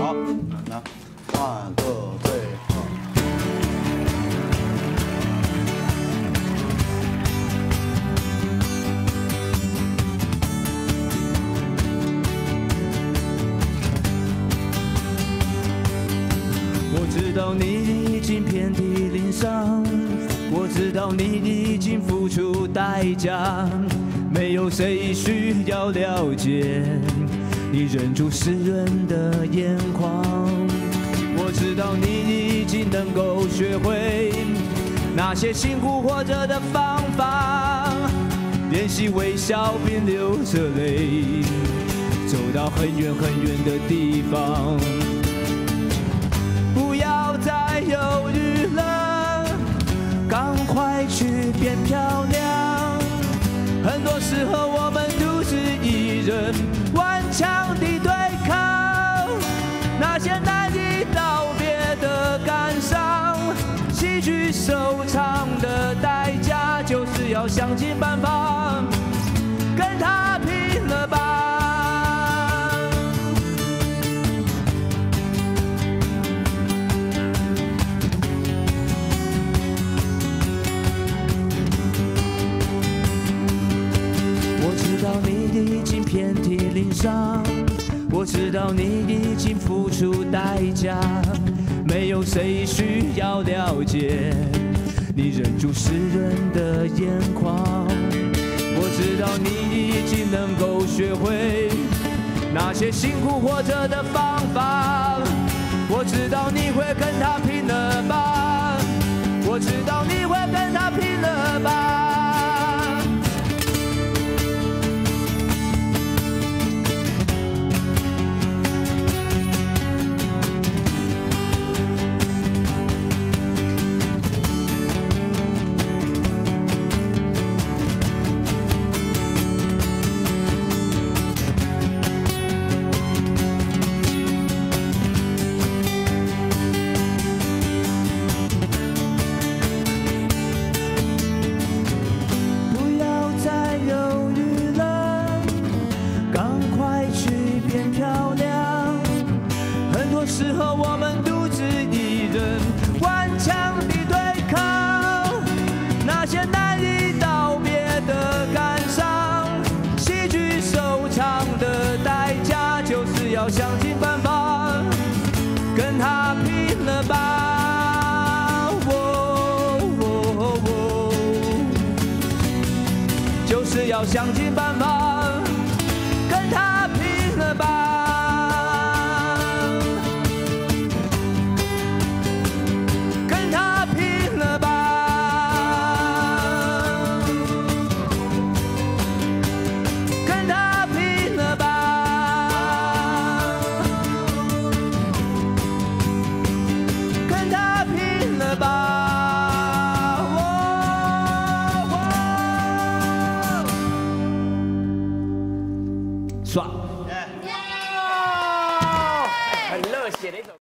好，来，1、2、3。 我知道你已经遍体鳞伤，我知道你已经付出代价，没有谁需要了解你忍住湿润的眼眶。我知道你已经能够学会那些辛苦活着的方法，练习微笑并流着泪，走到很远很远的地方。 不要再犹豫了，赶快去变漂亮。很多时候我们独自一人顽强地对抗那些难以道别的感伤。戏剧收场的代价就是要想尽办法跟他拼了吧。 我知道你已经遍体鳞伤，我知道你已经付出代价，没有谁需要了解你忍住湿润的眼眶。我知道你已经能够学会那些辛苦活着的方法，我知道你会跟他拼了吧，我知道你会跟他拼了吧。 时候，我们独自一人顽强地对抗那些难以道别的感伤。戏剧收场的代价，就是要想尽办法跟他拼了吧。就是要想尽办法跟他拼了吧。 爽，很热血的一首。